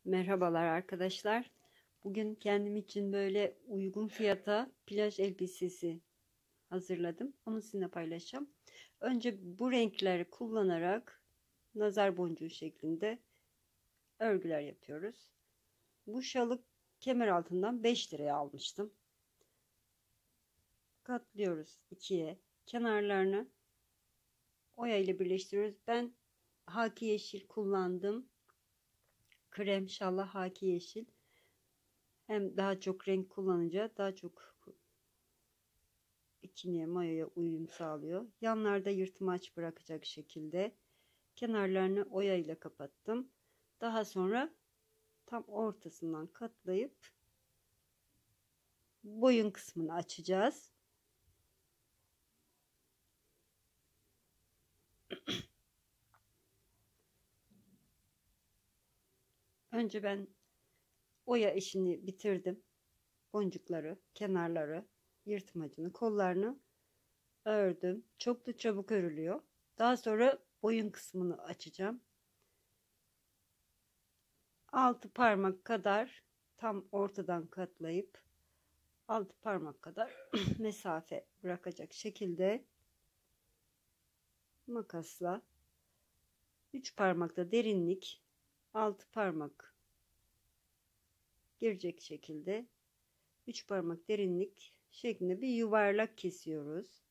Merhabalar arkadaşlar. Bugün kendim için böyle uygun fiyata plaj elbisesi hazırladım. Onu sizinle paylaşacağım. Önce bu renkleri kullanarak nazar boncuğu şeklinde örgüler yapıyoruz. Bu şalı kemer altından 5 liraya almıştım. Katlıyoruz ikiye. Kenarlarını oya ile birleştiriyoruz. Ben haki yeşil kullandım. Krem şallı haki yeşil. Hem daha çok renk kullanınca daha çok ikiniye mayaya uyum sağlıyor. Yanlarda yırtmaç bırakacak şekilde kenarlarını oya ile kapattım. Daha sonra tam ortasından katlayıp boyun kısmını açacağız. Önce ben oya işini bitirdim. Boncukları, kenarları, yırtmacını, kollarını ördüm. Çok da çabuk örülüyor. Daha sonra boyun kısmını açacağım. 6 parmak kadar tam ortadan katlayıp 6 parmak kadar mesafe bırakacak şekilde makasla 3 parmakta derinlik, 6 parmak girecek şekilde 3 parmak derinlik şeklinde bir yuvarlak kesiyoruz.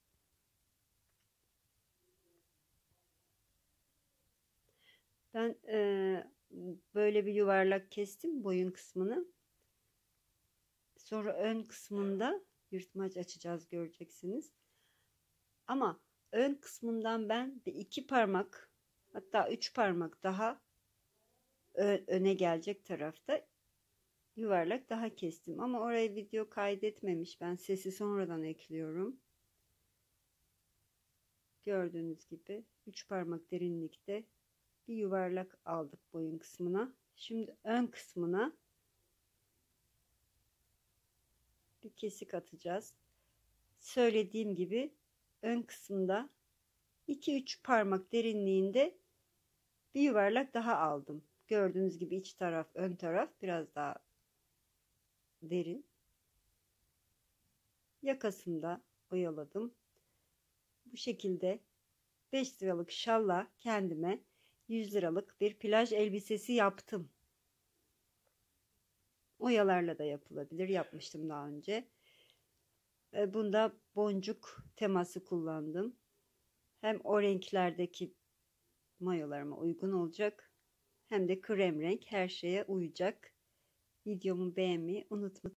Ben böyle bir yuvarlak kestim boyun kısmını. Sonra ön kısmında yırtmaç açacağız, göreceksiniz. Ama ön kısmından ben bir 2 parmak, hatta 3 parmak daha öne gelecek tarafta yuvarlak daha kestim. Ama oraya video kaydetmemiş. Ben sesi sonradan ekliyorum. Gördüğünüz gibi 3 parmak derinlikte bir yuvarlak aldık boyun kısmına. Şimdi ön kısmına bir kesik atacağız. Söylediğim gibi ön kısımda 2-3 parmak derinliğinde bir yuvarlak daha aldım. Gördüğünüz gibi iç taraf, ön taraf biraz daha derin. Yakasında oyaladım. Bu şekilde 5 liralık şalla kendime 100 liralık bir plaj elbisesi yaptım. Oyalarla da yapılabilir. Yapmıştım daha önce. Bunda boncuk teması kullandım. Hem o renklerdeki mayolarıma uygun olacak, hem de krem renk, her şeye uyacak. Videomu beğenmeyi unutmayın.